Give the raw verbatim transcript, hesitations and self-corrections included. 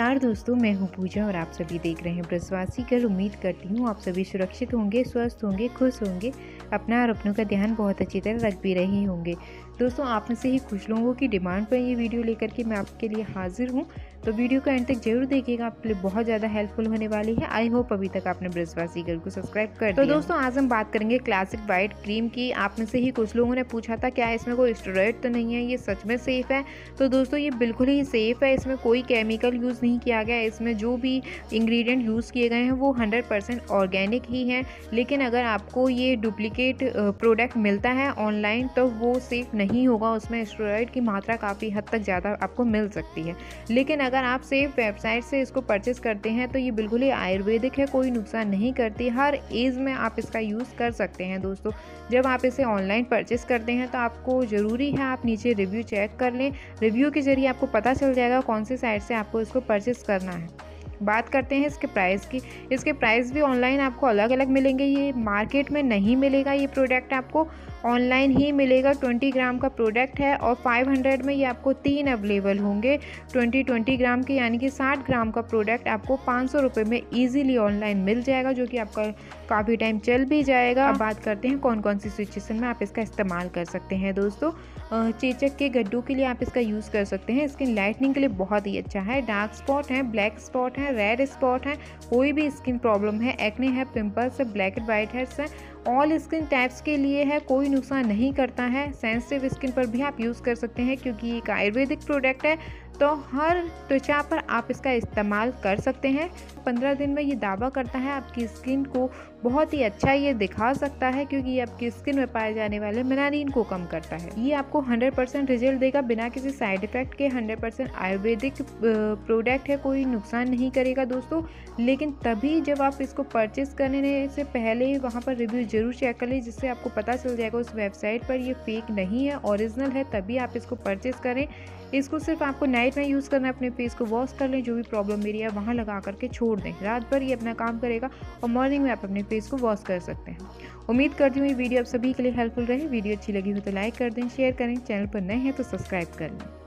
नमस्कार दोस्तों, मैं हूं पूजा और आप सभी देख रहे हैं ब्रजवासी घर। उम्मीद करती हूं आप सभी सुरक्षित होंगे, स्वस्थ होंगे, खुश होंगे, अपना और अपनों का ध्यान बहुत अच्छी तरह रख भी रहे होंगे। दोस्तों, आप में से ही कुछ लोगों की डिमांड पर ये वीडियो लेकर के मैं आपके लिए हाजिर हूं, तो वीडियो को एंड तक जरूर देखिएगा, आपके लिए बहुत ज़्यादा हेल्पफुल होने वाली है। आई होप अभी तक आपने ब्रजवासी घर को सब्सक्राइब कर दिया। तो दोस्तों, आज हम बात करेंगे क्लासिक वाइट क्रीम की। आप में से ही कुछ लोगों ने पूछा था क्या इसमें कोई स्टेरॉइड तो नहीं है, ये सच में सेफ़ है? तो दोस्तों, ये बिल्कुल ही सेफ़ है। इसमें कोई केमिकल यूज़ नहीं किया गया। इसमें जो भी इंग्रेडिएंट यूज़ किए गए हैं वो हंड्रेड परसेंट ऑर्गेनिक ही हैं। लेकिन अगर आपको ये डुप्लीकेट प्रोडक्ट मिलता है ऑनलाइन तो वो सेफ़ नहीं होगा। उसमें स्टेरॉइड की मात्रा काफ़ी हद तक ज़्यादा आपको मिल सकती है। लेकिन अगर आप सेफ वेबसाइट से इसको परचेस करते हैं तो ये बिल्कुल ही आयुर्वेदिक है, कोई नुकसान नहीं करती। हर एज में आप इसका यूज़ कर सकते हैं। दोस्तों, जब आप इसे ऑनलाइन परचेस करते हैं तो आपको ज़रूरी है आप नीचे रिव्यू चेक कर लें। रिव्यू के ज़रिए आपको पता चल जाएगा कौन सी साइट से आपको इसको परचेस करना है। बात करते हैं इसके प्राइस की। इसके प्राइस भी ऑनलाइन आपको अलग अलग मिलेंगे। ये मार्केट में नहीं मिलेगा। ये प्रोडक्ट आपको ऑनलाइन ही मिलेगा। ट्वेंटी ग्राम का प्रोडक्ट है और फाइव हंड्रेड में ये आपको तीन अवेलेबल होंगे। ट्वेंटी ट्वेंटी ग्राम के यानी कि साठ ग्राम का प्रोडक्ट आपको पाँच सौ रुपये में ईजिली ऑनलाइन मिल जाएगा, जो कि आपका काफ़ी टाइम चल भी जाएगा। अब बात करते हैं कौन कौन सी सिचुएशन में आप इसका इस्तेमाल कर सकते हैं। दोस्तों, चेचक के गड्ढों के लिए आप इसका यूज़ कर सकते हैं। स्किन लाइटनिंग के लिए बहुत ही अच्छा है। डार्क स्पॉट है, ब्लैक स्पॉट है, रेड स्पॉट है, कोई भी स्किन प्रॉब्लम है, एक्ने है, पिंपल्स है, ब्लैक एंड वाइट हेड्स है, ऑल स्किन टाइप्स के लिए है, कोई नुकसान नहीं करता है। सेंसिटिव स्किन पर भी आप यूज़ कर सकते हैं क्योंकि ये एक आयुर्वेदिक प्रोडक्ट है, तो हर त्वचा पर आप इसका इस्तेमाल कर सकते हैं। पंद्रह दिन में ये दावा करता है आपकी स्किन को बहुत ही अच्छा ये दिखा सकता है, क्योंकि ये आपकी स्किन में पाए जाने वाले मेलानिन को कम करता है। ये आपको हंड्रेड परसेंट रिजल्ट देगा बिना किसी साइड इफेक्ट के। हंड्रेड परसेंट आयुर्वेदिक प्रोडक्ट है, कोई नुकसान नहीं करेगा दोस्तों। लेकिन तभी जब आप इसको परचेस करने से पहले वहाँ पर रिव्यू जरूर चेक कर लें, जिससे आपको पता चल जाएगा उस वेबसाइट पर ये फेक नहीं है, ओरिजिनल है, तभी आप इसको परचेस करें। इसको सिर्फ आपको नाइट में यूज़ करना है। अपने फेस को वॉश कर लें, जो भी प्रॉब्लम मेरी है वहाँ लगा करके छोड़ दें। रात भर ये अपना काम करेगा और मॉर्निंग में आप अपने फेस को वॉश कर सकते हैं। उम्मीद करती हूँ ये वीडियो आप सभी के लिए हेल्पफुल रहे। वीडियो अच्छी लगी हो तो लाइक कर दें, शेयर करें, चैनल पर नए हैं तो सब्सक्राइब कर लें।